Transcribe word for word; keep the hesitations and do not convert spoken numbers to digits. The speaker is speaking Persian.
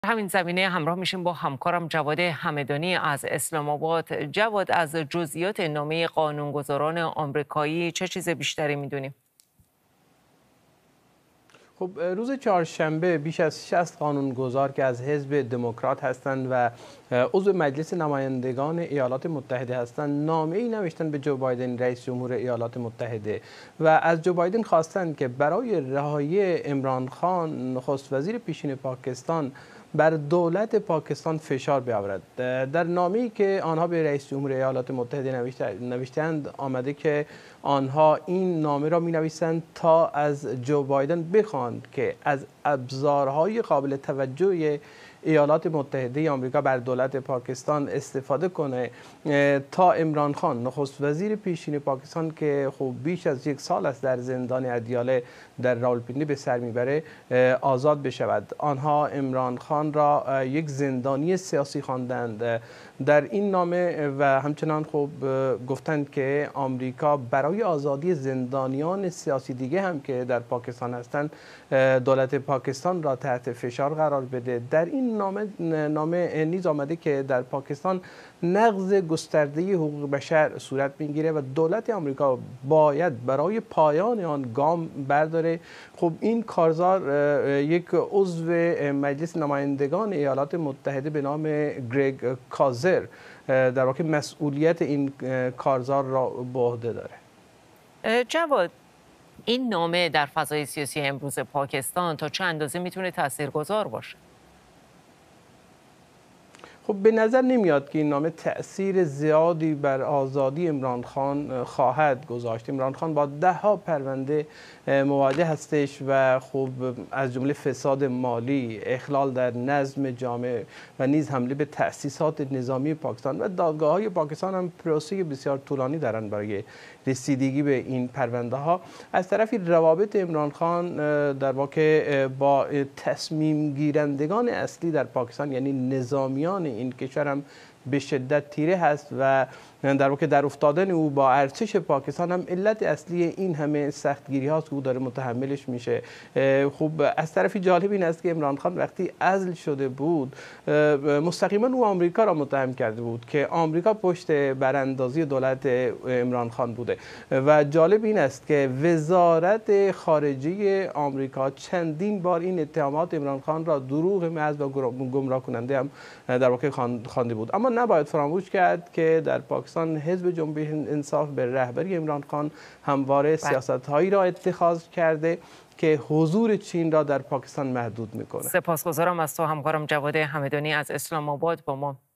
همین زمینه همراه میشیم با همکارم جواد همدانی از اسلام آباد. جواد، از جزئیات نامه قانونگذاران آمریکایی چه چیز بیشتری میدونیم؟ خب روز چهارشنبه بیش از شصت قانونگذار که از حزب دموکرات هستند و عضو مجلس نمایندگان ایالات متحده هستند نامه‌ای نوشتند به جو بایدن رئیس جمهور ایالات متحده و از جو بایدن خواستند که برای رهایی عمران خان نخست وزیر پیشین پاکستان بر دولت پاکستان فشار بیاورد. در نامه‌ای که آنها به رئیس جمهور ایالات متحده نوشتند آمده که آنها این نامه را می‌نویسند تا از جو بایدن بخواند که از ابزارهای قابل توجه ایالات متحده آمریکا بر دولت پاکستان استفاده کنه تا عمران خان نخست وزیر پیشین پاکستان که خب بیش از یک سال است در زندان ادیاله در راولپنڈی به سر میبره آزاد بشود. آنها عمران خان را یک زندانی سیاسی خواندند. در این نامه و همچنان خب گفتند که آمریکا برای آزادی زندانیان سیاسی دیگه هم که در پاکستان هستند دولت پاکستان را تحت فشار قرار بده. در این نامه نامه نیز آمده که در پاکستان نقض گسترده حقوق بشر صورت میگیره و دولت آمریکا باید برای پایان آن گام برداره. خب این کارزار یک عضو مجلس نمایندگان ایالات متحده به نام گرگ کازر در واقع مسئولیت این کارزار را به عهده داره. جواد، این نامه در فضای سیاسی امروز پاکستان تا چه اندازه میتونه تاثیرگذار باشه؟ خب به نظر نمیاد که این نامه تأثیر زیادی بر آزادی عمران خان خواهد گذاشت. عمران خان با ده ها پرونده مواجه هستش و خب از جمله فساد مالی، اخلال در نظم جامعه و نیز حمله به تأسیسات نظامی پاکستان و دادگاه‌های پاکستان هم پروسه بسیار طولانی دارن برای رسیدگی به این پرونده ها. از طرفی روابط عمران خان در واقع با تصمیم گیرندگان اصلی در پاکستان یعنی نظامیان این کشور هم به شدت تیره هست و در واقع در افتادن او با ارتش پاکستان هم علت اصلی این همه سختگیری هاست که او داره متحملش میشه. خب از طرفی جالب این است که عمران خان وقتی عزل شده بود مستقیما او آمریکا را متهم کرده بود که آمریکا پشت براندازی دولت عمران خان بوده و جالب این است که وزارت خارجه آمریکا چندین بار این اتهامات عمران خان را دروغ محض و گمراه کننده هم در واقع خوانده بود. اما نباید فراموش کرد که در پاکستان حزب جنبش انصاف به رهبری عمران خان همواره سیاست‌هایی را اتخاذ کرده که حضور چین را در پاکستان محدود می‌کنه. سپاسگزارم از تو همکارم جواد همدانی از اسلام آباد با ما